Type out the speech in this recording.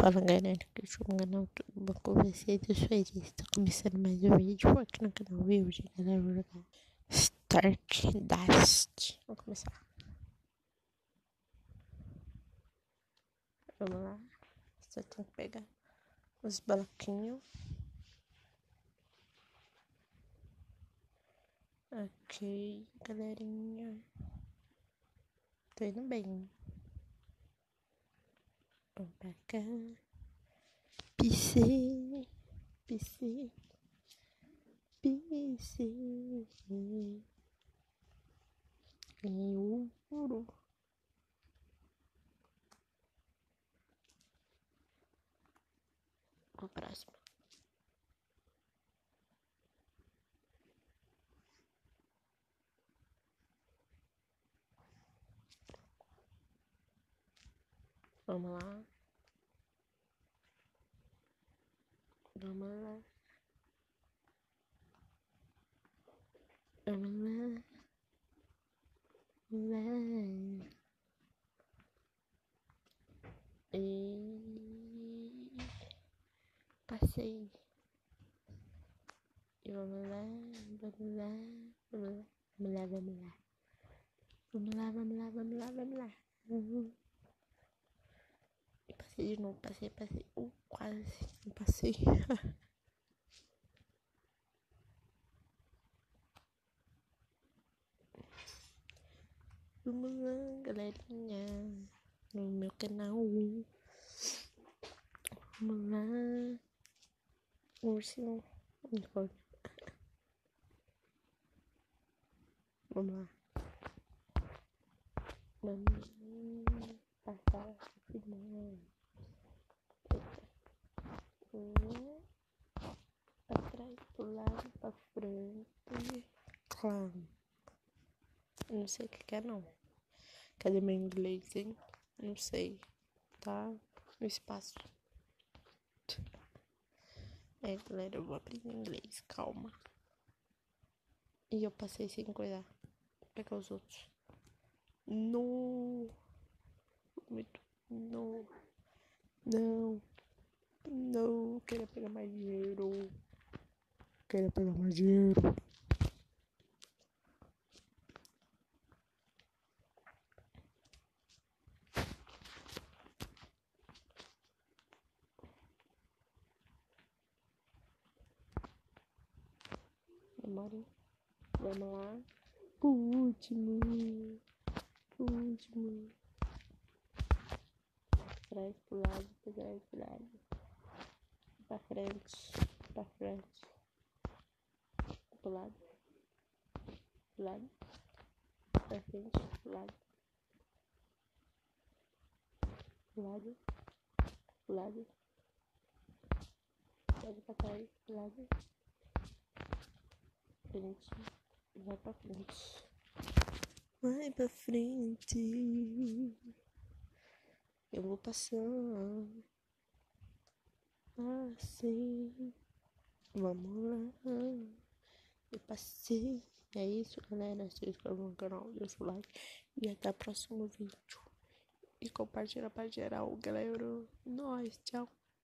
Fala galera, que eu sou um canal tudo bom com vocês? Eu sou a Elisa, está começando mais um vídeo aqui no canal e hoje galera, eu vou jogar Stardust. Vamos começar. Vamos lá. Só tem que pegar os bloquinhos. Ok, galerinha. Tô indo bem. Vamos pra cá. Pisei. Ganhei ouro. A próxima. Vamos lá. Vamos lá. Vamos lá. E passei. E vamos lá. E passei de novo, passei. Quase. Não passei. Vamos lá, galerinha. No meu canal. Vamos lá. Ursinho. Unicórnio. Vamos lá. Vamos passar a final. Pra trás, pro lado, pra frente. Clown. Eu não sei o que é não. Cadê meu inglês, hein? Não sei. Tá no espaço. É, galera, eu vou aprender inglês. Calma. E eu passei sem cuidar. Vou pegar os outros. No. Muito. No. Não. Não. Quero pegar mais dinheiro. Vamos lá. O último. Trás pro lado. Pra frente. Pro lado. Pra frente. Pro lado. Pra trás. Pro lado. Frente. Vai pra frente. Eu vou passar assim. Vamos lá. Eu passei. É isso, galera. Se inscreva no canal, deixa o like. E até o próximo vídeo. E compartilha pra geral, galera. Nós, tchau.